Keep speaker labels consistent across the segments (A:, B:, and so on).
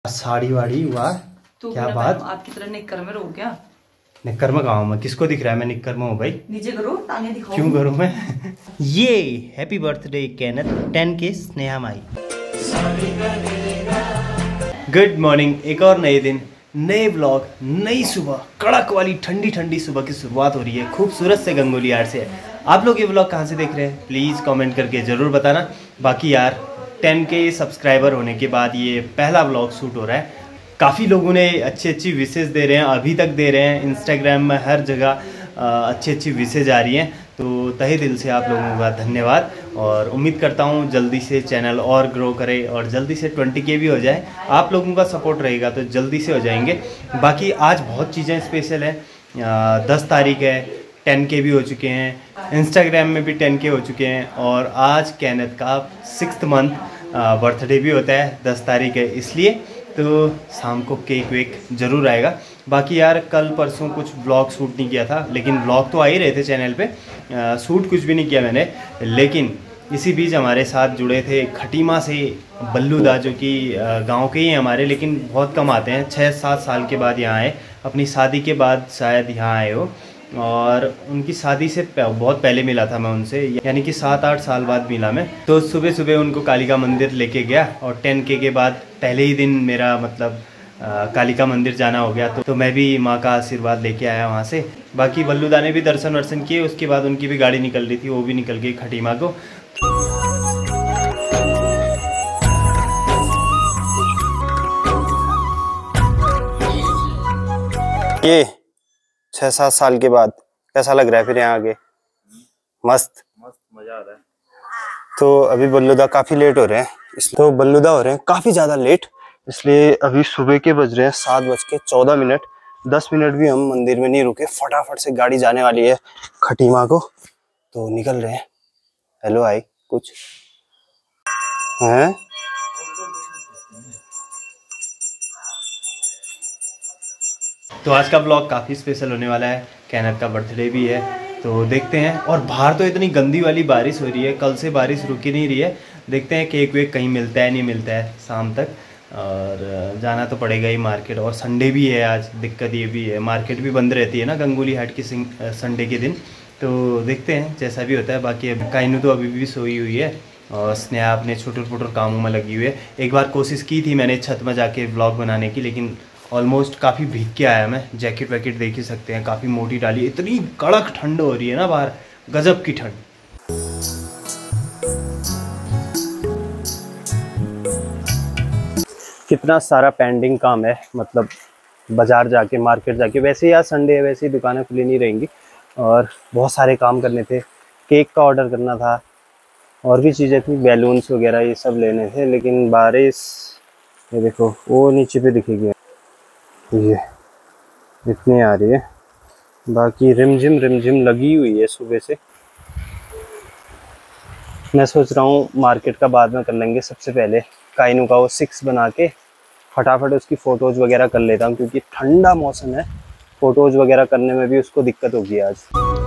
A: साड़ी वाड़ी हुआ
B: तो
A: क्या बात,
B: आपकी तरह निक्कर में रहो क्या?
A: निक्कर में कहा हूँ मैं, किसको दिख रहा है मैं निक्कर में हूँ भाई?
B: नीचे करो, टांगे दिखाओ।
A: क्यों करूँ मैं? ये हैप्पी बर्थडे केनेथ 10 के स्नेहा माई। गुड मॉर्निंग, एक और नए दिन, नए ब्लॉग, नई सुबह, कड़क वाली ठंडी ठंडी सुबह की शुरुआत हो रही है खूबसूरत से गंगोली यार से। आप लोग ये ब्लॉग कहाँ से देख रहे हैं प्लीज़ कमेंट करके ज़रूर बताना। बाकी यार 10 के सब्सक्राइबर होने के बाद ये पहला ब्लॉग शूट हो रहा है। काफ़ी लोगों ने अच्छी विशेष दे रहे हैं, अभी तक दे रहे हैं, इंस्टाग्राम में हर जगह अच्छी विशेष आ रही हैं, तो तहे दिल से आप लोगों का धन्यवाद। और उम्मीद करता हूँ जल्दी से चैनल और ग्रो करे और जल्दी से 20K भी हो जाए। आप लोगों का सपोर्ट रहेगा तो जल्दी से हो जाएंगे। बाकी आज बहुत चीज़ें स्पेशल है, 10 तारीख है, 10K भी हो चुके हैं, इंस्टाग्राम में भी 10K हो चुके हैं, और आज केनेथ का 6th मंथ बर्थडे भी होता है, 10 तारीख है, इसलिए तो शाम को केक वेक ज़रूर आएगा। बाकी यार कल परसों कुछ व्लॉग शूट नहीं किया था, लेकिन व्लॉग तो आ ही रहे थे चैनल पे, शूट कुछ भी नहीं किया मैंने। लेकिन इसी बीच हमारे साथ जुड़े थे खटीमा से बल्लू दा, जो कि गांव के ही हैं हमारे, लेकिन बहुत कम आते हैं, 6-7 साल के बाद यहाँ आए, अपनी शादी के बाद शायद यहाँ आए हो। और उनकी शादी से बहुत पहले मिला था मैं उनसे, यानी कि 7-8 साल बाद मिला मैं। तो सुबह सुबह उनको कालिका मंदिर लेके गया, और 10K के बाद पहले ही दिन मेरा मतलब कालिका मंदिर जाना हो गया, तो मैं भी माँ का आशीर्वाद लेके आया वहाँ से। बाकी बल्लूदा ने भी दर्शन वर्शन किए, उसके बाद उनकी भी गाड़ी निकल रही थी, वो भी निकल गई खटीमा को। ये 6-7 साल के बाद कैसा लग रहा है फिर यहाँ आगे? मस्त मजा आ रहा है। तो अभी बल्लूदा काफी लेट हो रहे हैं, तो बल्लूदा हो रहे हैं काफी ज्यादा लेट, इसलिए अभी सुबह के बज रहे हैं 7:14। 10 मिनट भी हम मंदिर में नहीं रुके, फटाफट से गाड़ी जाने वाली है खटीमा को, तो निकल रहे हैं। हेलो आई कुछ है? तो आज का ब्लॉग काफ़ी स्पेशल होने वाला है, केनेथ का बर्थडे भी है, तो देखते हैं। और बाहर तो इतनी गंदी वाली बारिश हो रही है, कल से बारिश रुकी नहीं रही है। देखते हैं केक वेक कहीं मिलता है नहीं मिलता है शाम तक, और जाना तो पड़ेगा ही मार्केट। और संडे भी है आज, दिक्कत ये भी है मार्केट भी बंद रहती है ना गंगोली हाट की संडे के दिन, तो देखते हैं जैसा भी होता है। बाकी अब काइनू तो अभी भी सोई हुई है, और स्नेहा अपने छोटे छोटे कामों में लगी हुई है। एक बार कोशिश की थी मैंने छत में जाके व्लॉग बनाने की, लेकिन ऑलमोस्ट काफ़ी भीग के आया मैं। जैकेट वैकेट देख ही सकते हैं, काफ़ी मोटी डाली, इतनी कड़क ठंड हो रही है ना बाहर, गजब की ठंड। कितना सारा पेंडिंग काम है, मतलब बाजार जाके मार्केट जाके, वैसे ही आज संडे है, वैसे ही दुकानें खुली नहीं रहेंगी, और बहुत सारे काम करने थे। केक का ऑर्डर करना था, और भी चीज़ें थी, बैलून्स वगैरह ये सब लेने थे, लेकिन बारिश ये देखो वो नीचे पे दिखेगी, ये इतनी आ रही है। बाकी रिमझिम लगी हुई है सुबह से। मैं सोच रहा हूँ मार्केट का बाद में कर लेंगे, सबसे पहले काइनू का वो 6 बना के फटाफट उसकी फ़ोटोज़ वगैरह कर लेता हूँ, क्योंकि ठंडा मौसम है, फ़ोटोज़ वगैरह करने में भी उसको दिक्कत होगी आज।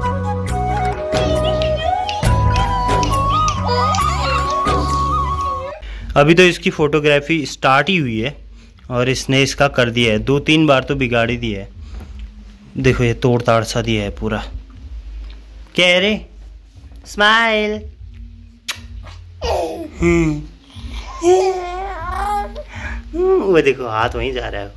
A: अभी तो इसकी फ़ोटोग्राफी स्टार्ट ही हुई है, और इसने इसका कर दिया है, 2-3 बार तो बिगाड़ ही दिया है। देखो ये तोड़ ताड़ सा दिया है पूरा। क्या रे? स्माइल। वो देखो हाथ वहीं जा रहा है।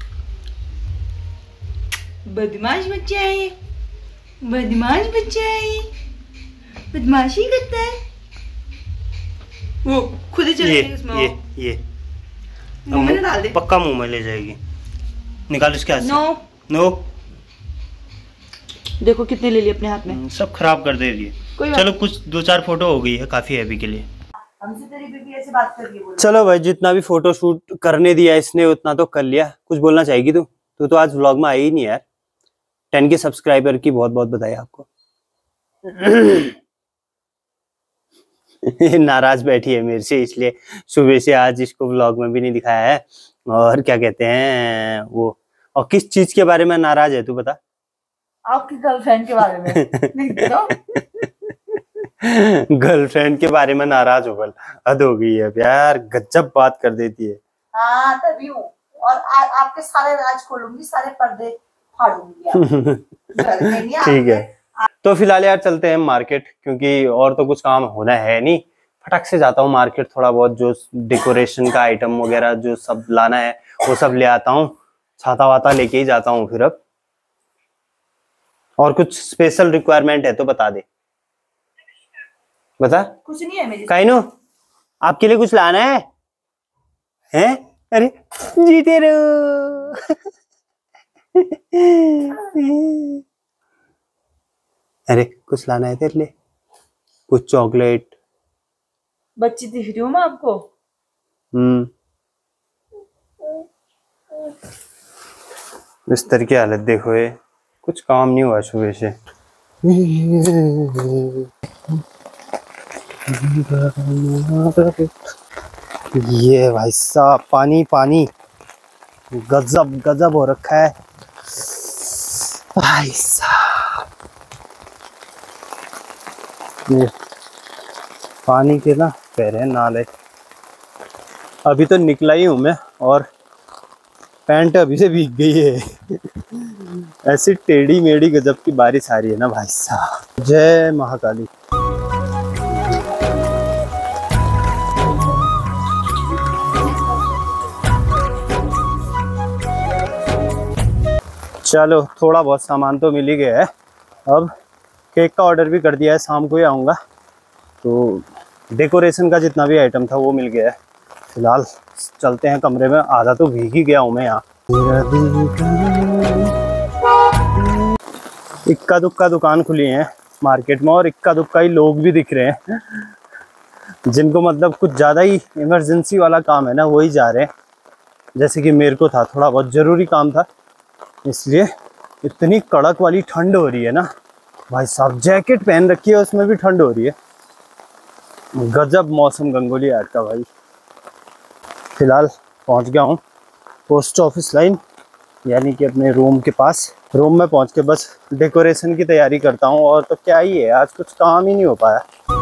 B: बदमाश बच्चा है ये, बदमाश बच्चा है ये, बदमाशी करता है वो, खुद ही चलेगी उसमें। ये मुंह में डाल दे,
A: पक्का मुंह में ले जाएगी, निकाल इसके हाथ से। नो देखो कितने ले लिए अपने हाथ में, सब खराब कर दे रही है। चलो कुछ 2-4 फोटो हो गई है, काफी है अभी के लिए।
B: हमसे तेरी बीबी ऐसे बात कर रही है।
A: चलो भाई, जितना भी फोटो शूट करने दिया इसने उतना तो कर लिया। कुछ बोलना चाहेगी तू तो आज व्लॉग में आई ही नहीं यार। 10K सब्सक्राइबर की बहुत बहुत बधाई आपको। नाराज बैठी है मेरे से, इसलिए सुबह से आज इसको व्लॉग में भी नहीं दिखाया है। और क्या कहते हैं वो, और किस चीज के बारे में नाराज है तू बता?
B: आपकी गर्लफ्रेंड के बारे में।
A: गर्लफ्रेंड के बारे में नाराज हो गल, हद हो गई है यार, गजब बात कर देती है।
C: हाँ तभी हूँ। और आपके सारे राज खोलूंगी, सारे पर्दे फाड़ूंगी।
A: ठीक है, तो फिलहाल यार चलते हैं मार्केट, क्योंकि और तो कुछ काम होना है नहीं। फटक से जाता हूँ मार्केट, थोड़ा बहुत जो डेकोरेशन का आइटम वगैरह जो सब लाना है वो सब ले आता हूँ। छाता वाता लेके ही जाता हूँ फिर अब। और कुछ स्पेशल रिक्वायरमेंट है तो बता दे। बता।
B: कुछ नहीं है मेरे।
A: काइनो आपके लिए कुछ लाना है? हैं? अरे जीते रहो। अरे कुछ लाना है तेरे लिए? कुछ चॉकलेट?
B: बच्ची दिख रही हूँ मैं आपको?
A: बिस्तर की हालत देखो, ये कुछ काम नहीं हुआ सुबह से। ये भाई साहब पानी पानी गजब गजब हो रखा है भाई साहब। ये पानी के ना पैर है नाले। अभी तो निकला ही हूं मैं और पैंट अभी से भीग गई है। ऐसी टेढ़ी मेढ़ी गजब की बारिश आ रही है ना भाई साहब। जय महाकाली। चलो थोड़ा बहुत सामान तो मिल ही गया है। अब केक का ऑर्डर भी कर दिया है, शाम को ही आऊँगा। तो डेकोरेशन का जितना भी आइटम था वो मिल गया है। फिलहाल चलते हैं कमरे में, आधा तो भीग ही गया हूँ मैं यहाँ। इक्का दुक्का दुकान खुली है मार्केट में और इक्का दुक्का ही लोग भी दिख रहे हैं, जिनको मतलब कुछ ज़्यादा ही इमरजेंसी वाला काम है ना वही जा रहे हैं। जैसे कि मेरे को था, थोड़ा बहुत ज़रूरी काम था, इसलिए। इतनी कड़क वाली ठंड हो रही है ना भाई साहब, जैकेट पहन रखी है उसमें भी ठंड हो रही है। गजब मौसम गंगोली हाट का भाई। फिलहाल पहुंच गया हूँ पोस्ट ऑफिस लाइन, यानी कि अपने रूम के पास। रूम में पहुंच के बस डेकोरेशन की तैयारी करता हूँ, और तो क्या ही है, आज कुछ काम ही नहीं हो पाया।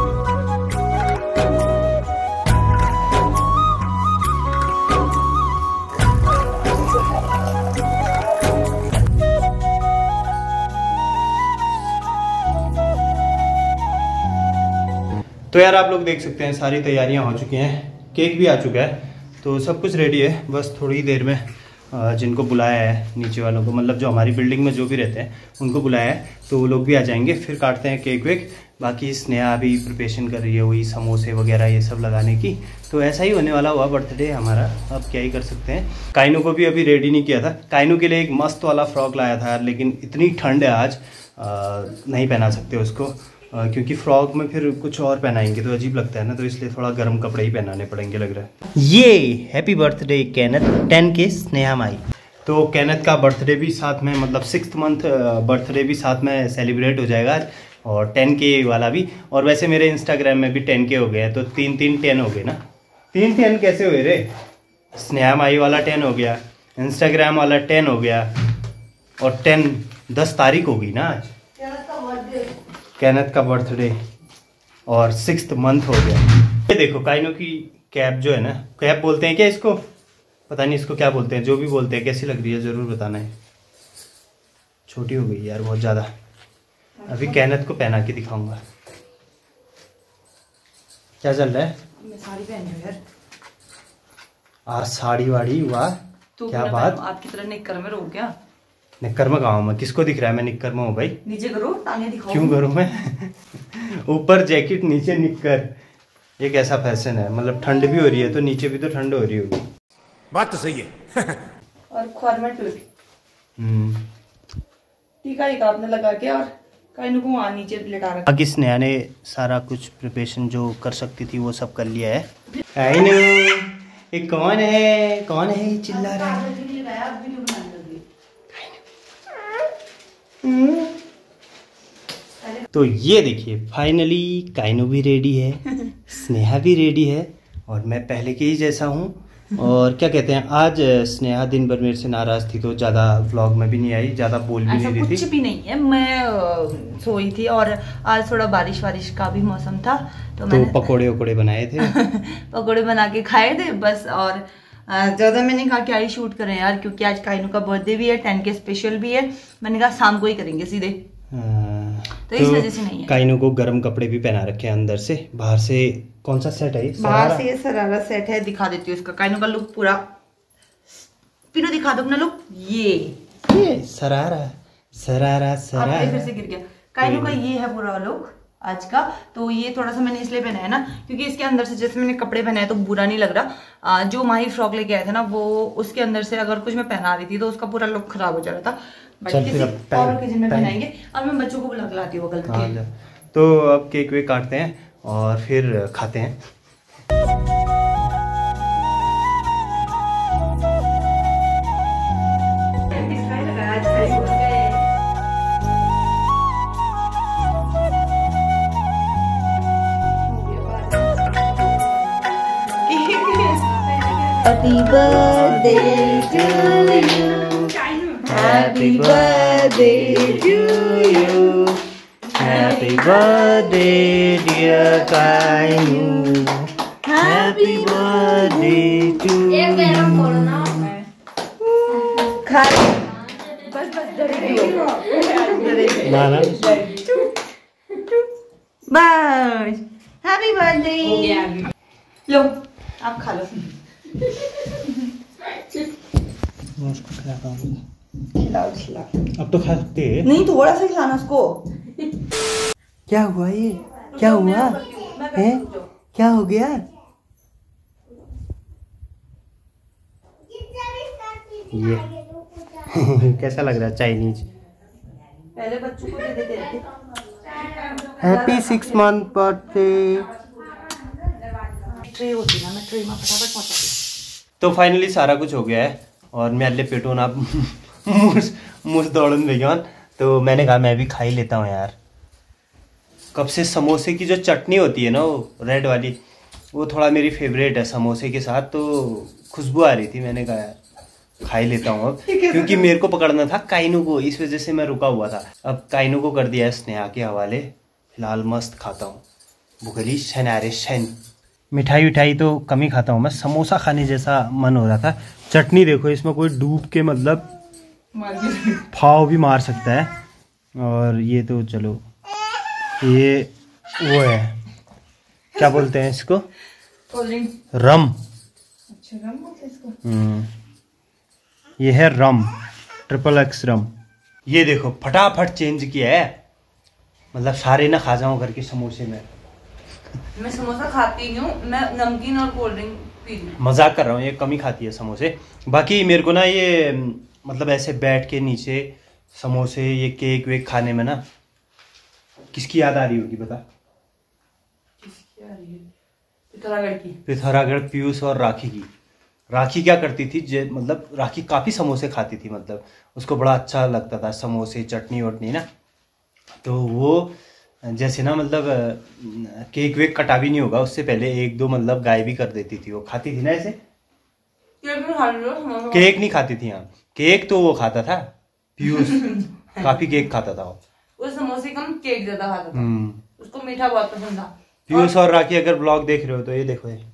A: तो यार आप लोग देख सकते हैं सारी तैयारियां हो चुकी हैं, केक भी आ चुका है, तो सब कुछ रेडी है। बस थोड़ी देर में जिनको बुलाया है नीचे वालों को, मतलब जो हमारी बिल्डिंग में जो भी रहते हैं उनको बुलाया है, तो वो लोग भी आ जाएंगे, फिर काटते हैं केक वेक। बाकी स्नेहा अभी प्रिपरेशन कर रही है वही समोसे वगैरह ये सब लगाने की। तो ऐसा ही होने वाला हुआ बर्थडे हमारा, अब क्या ही कर सकते हैं। काइनू को भी अभी रेडी नहीं किया था। काइनू के लिए एक मस्त वाला फ्रॉक लाया था, लेकिन इतनी ठंड है आज नहीं पहना सकते उसको, क्योंकि फ्रॉक में फिर कुछ और पहनाएंगे तो अजीब लगता है ना, तो इसलिए थोड़ा गर्म कपड़े ही पहनाने पड़ेंगे लग रहा है। ये हैप्पी बर्थडे कैनथ 10 के स्नेहा माई। तो कैनथ का बर्थडे भी साथ में, मतलब 6th मंथ बर्थडे भी साथ में सेलिब्रेट हो जाएगा आज, और 10 के वाला भी। और वैसे मेरे इंस्टाग्राम में भी 10 के हो गए हैं, तो 3-3-10 हो गए ना। 3-10 कैसे हुए रे? स्नेहा माई वाला 10 हो गया, इंस्टाग्राम वाला 10 हो गया, और 10 तारीख हो गई ना आज कैनथ का बर्थडे, और 6th मंथ हो गया। ये देखो काइनो की कैप जो है ना, कैप बोलते हैं क्या इसको, पता नहीं इसको क्या बोलते हैं, जो भी बोलते हैं। कैसी लग रही है ज़रूर बताना है। छोटी हो गई यार बहुत ज़्यादा। अभी कैनथ को पहना के दिखाऊंगा। क्या चल रहा है?
B: मैं साड़ी पहन रही हूँ यार।
A: आज साड़ी वाड़ी, वाह क्या बात।
B: आपकी तरह निक्कर में रहो क्या?
A: निक्कर में कहाँ हूँ मैं? किसको दिख रहा है मैं निक्कर में हूँ भाई?
B: नीचे करो, टांगे दिखाओ।
A: क्यों करूँ मैं? ऊपर जैकेट नीचे निक्कर, ये कैसा फैशन है? मतलब ठंड भी हो रही है तो नीचे भी तो ठंड हो रही होगी।
D: बात तो सही है।
B: और ख्वारमेट टीका ही आपने लगा के, और काइनू को वहाँ नीचे लिटा रखा।
A: बाकी स्नेहा ने सारा कुछ प्रिपरेशन जो कर सकती थी वो सब कर लिया है। काइनू ये कौन है? कौन है ये चिल्ला रहा है? तो ये देखिए फाइनली काइनू भी रेडी है, स्नेहा भी रेडी है, और मैं पहले के ही जैसा हूँ। और क्या कहते हैं, आज स्नेहा दिन भर मेरे से नाराज थी, तो ज्यादा व्लॉग में भी नहीं आई, ज्यादा बोल भी नहीं रही थी।
B: कुछ भी नहीं है, मैं सोई थी, और आज थोड़ा बारिश का भी मौसम था, तो मैंने
A: पकोड़े वकोड़े बनाए थे।
B: पकोड़े बना के खाए थे बस। और ज्यादा मैंने कहा कि आज शूट करें यार, क्योंकि आज काइनू का बर्थडे भी है, 10 के स्पेशल भी है। मैंने कहा शाम को ही करेंगे सीधे, तो इस वजह से नहीं है।
A: काइनू को गर्म कपड़े भी पहना रखे हैं अंदर से, बाहर से कौन सा सेट है?
B: बाहर से ये सरारा सेट है, दिखा देती हूँ इसका काइनू का लुक पूरा। पिनो दिखा दो अपना लुक। ये
A: सरारा सरारा सरारा
B: फिर से गिर गया। काइनू का ये है पूरा लुक आज का। तो ये थोड़ा सा मैंने इसलिए पहना है ना, क्योंकि इसके अंदर से जैसे मैंने कपड़े पहनाए तो बुरा नहीं लग रहा। जो माही फ्रॉक लेके आया था ना, वो उसके अंदर से अगर कुछ मैं पहना रही थी तो उसका पूरा लुक खराब हो जा रहा था। बट किसी और ओकेजन में पहनाएंगे। अब मैं बच्चों को बुला के लाती हूँ बगल के।
A: तो अब केक वेक काटते हैं और फिर खाते हैं।
B: Happy birthday to you. Happy birthday to you.
A: Happy birthday dear Kainu. Happy birthday to you. माना
B: बस हैप्पी बर्थडे। लो आप खा लो। खिलाओ।
A: अब तो खा सकते हैं।
B: नहीं, थोड़ा सा खिलाना उसको।
A: क्या हुआ ये? क्या हुआ है? क्या हो गया? ये कैसा लग रहा है? चाइनीज।
B: पहले बच्चों को दे देते थे।
A: Happy 6 month birthday.
B: ट्रे होती ना, मैं ट्रे में फटाफट पहुंचा।
A: तो फाइनली सारा कुछ हो गया है और मैं अल्ले पेटोन आप मुझ दौड़न भेजन। तो मैंने कहा मैं भी खा ही लेता हूँ यार। कब से समोसे की जो चटनी होती है ना, वो रेड वाली, वो थोड़ा मेरी फेवरेट है समोसे के साथ। तो खुशबू आ रही थी, मैंने कहा यार खा ही लेता हूँ अब, क्योंकि मेरे को पकड़ना था काइनू को, इस वजह से मैं रुका हुआ था। अब काइनू को कर दिया है स्नेहा के हवाले। फिलहाल मस्त खाता हूँ भुगली शनारे शन। मिठाई विठाई तो कम ही खाता हूँ मैं, समोसा खाने जैसा मन हो रहा था। चटनी देखो, इसमें कोई डूब के मतलब फाव भी मार सकता है। और ये तो चलो, ये वो है, क्या बोलते हैं इसको? रम।
B: अच्छा, रम बोलते हैं इसको।
A: ये है रम, XXX रम। ये देखो फटाफट चेंज किया है, मतलब सारे ना खा जाऊं करके समोसे में।
B: मैं समोसा खाती नहीं हूँ, मैं नमकीन और कोल्ड ड्रिंक पी रही हूँ।
A: मजाक कर रहा हूँ, ये कम ही खाती है समोसे। बाकी मेरे को ना ये मतलब ऐसे बैठ के नीचे समोसे, ये केक वेक खाने में ना किसकी याद आ रही होगी बता?
B: किसकी आ रही है? पिथौरागढ़ की।
A: पिथौरागढ़ पीयूष और राखी की। राखी क्या करती थी, मतलब राखी काफ़ी समोसे खाती थी, मतलब उसको बड़ा अच्छा लगता था समोसे चटनी वटनी ना। तो वो जैसे ना मतलब केक वेक कटा भी नहीं होगा उससे पहले 1-2 मतलब गाय भी कर देती थी, वो खाती थी ना ऐसे। केक नहीं खाती थी यहाँ, केक तो वो खाता था पीयूष, काफ़ी केक खाता था वो।
B: उस समोसे कम केक ज्यादा खाता था, उसको मीठा बहुत पसंद था।
A: पीयूष और राखी अगर ब्लॉग देख रहे हो तो ये देखो, ये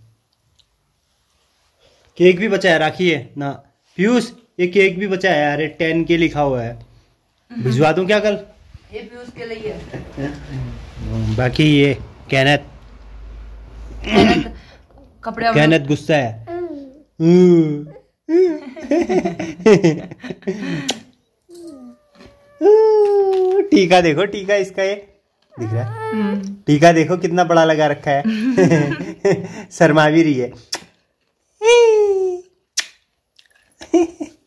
A: केक भी बचा है। राखी है ना पीयूष, ये केक भी बचा है यार, 10 के लिखा हुआ है, भिजवा दूं क्या कल?
B: ये पीयूष के लिए है।
A: बाकी ये कैनत
B: कपड़े,
A: कैनत गुस्सा है। टीका देखो, टीका इसका ये दिख रहा है, टीका देखो कितना बड़ा लगा रखा है। शर्मा भी रही है।